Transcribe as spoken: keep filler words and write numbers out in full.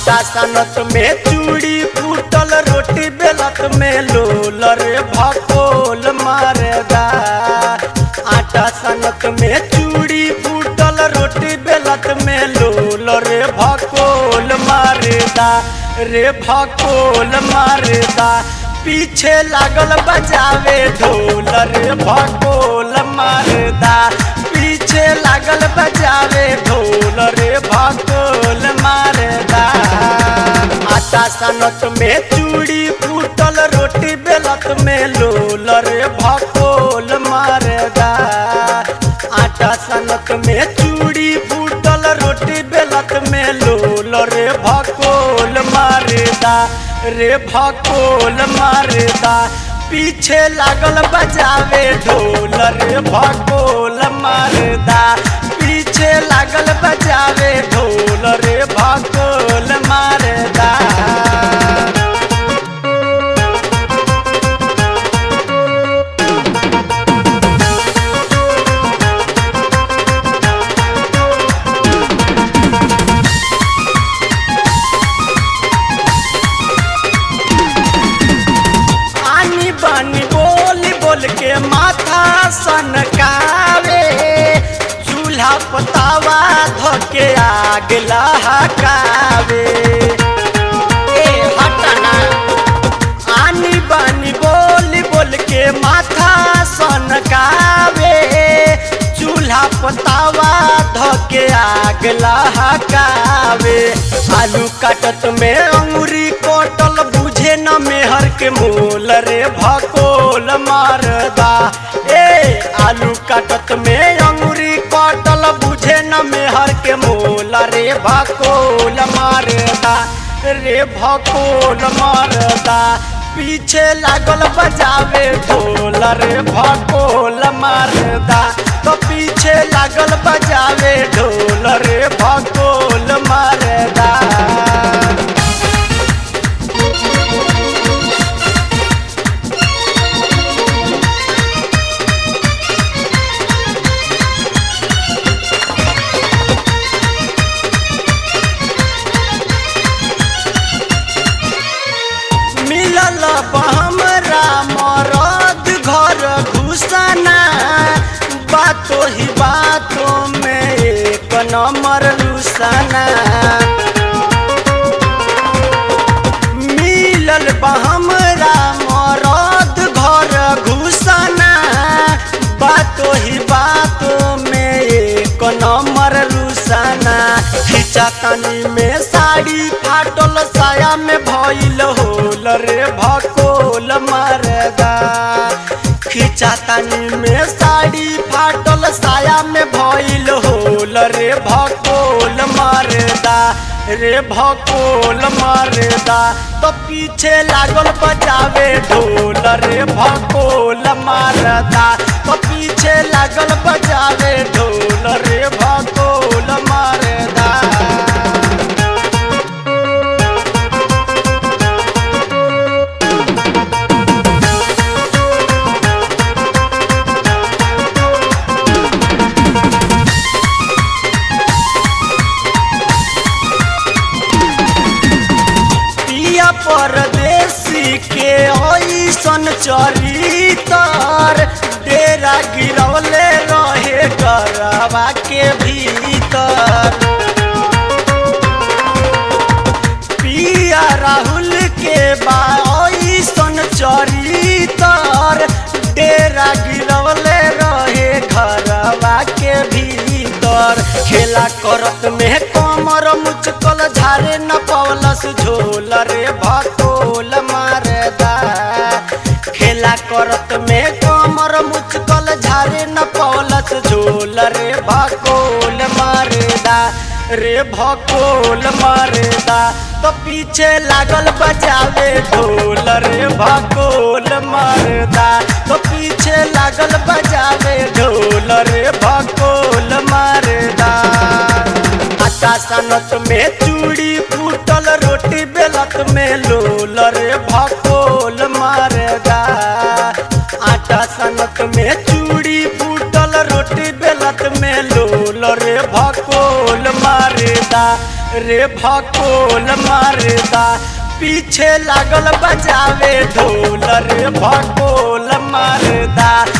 आटा सनत में चूड़ी फूटल रोटी बेलत में लोल रे भकोल मारेदा। आटा सनत में चूड़ी फूटल रोटी बेलत में लोल रे भकोल मारेदा रे भकोल मारेदा। पीछे लागल बजावे ढोल रे भकोल मारेदा। पीछे लागल बजावे ढोल रे भकोल मारेदा। आटा सनत में चूड़ी फूटल रोटी बेलत में लोल रे भकोल मारेदा। आटा सनत में चूड़ी फूटल रोटी बेलत में लोल रे भकोल मारेदा रे भकोल मारेदा। पीछे लागल बजावे ढोल रे भकोल मारेदा। पीछे लागल बजावे ढोल रे भकोल मारेदा। बानी बोली बोल के माथा सनकावे। चूल्हा पतावा धोके आग लहकावे। ए हटना आनी बानी बोली बोल के माथा सनकावे। चूल्हा पतावा धोके आग लहकावे। आलू काटत में अंगूरी कोटल बुझे न मेहर के मोल रे भकोल मारदा। ए आलू काटत में अंगूरी कोटल बुझे न मेहर के मोल रे भकोल मारदा रे भकोल मारदा। पीछे लागल बजावे ढोल रे भकोल मारदा। तो पीछे लागल बजावे ढोल रे भकोल मारदा। मिलल हमरा मरद घर घुसना। बातों ही बातों में एक नंबर रुसना। मिलल हमरा मरद घर घुसना। बातों ही बातों में एक नंबर रुसना। खींचा तनी में साड़ी फाटल साया में भइल होल रे भकोल मारदा। खींचा तनी में साड़ी फाटल साया में भइल होल रे भकोल मारदा रे भकोल मारदा। तो पीछे लागल बजावे ढोल रे भकोल मारदा। तो पीछे लागल बजावे ढोल रे भकोल मारदा। परदेसी के ऐसन चरितर। डेरा गिरौले रहे गरवा के भीतर। पिया राहुल के बा ऐसन चरितर। डेरा गिरौले रहे घरवा के भीतर। खेला करत में कमर मुचकल झारे न पवलस झोल रे भकोल मारदा। खेला करत में कमर मुचकल झारे न पवलस झोल रे भकोल मारदा रे भकोल मारदा। तो पीछे लागल बजावे ढोल रे भकोल मारदा। तो पीछे लागल बजावे ढोल रे भकोल मारदा। आटा सनत में चूड़ी फूटल रोटी बेलत में लोल रे भकोल मारदा। आटा सनत में चूड़ी फूटल रोटी बेलत में लोल रे भकोल मारदा रे भकोल मरदा पीछे लागल बजावे ढोल रे भकोल मरदा।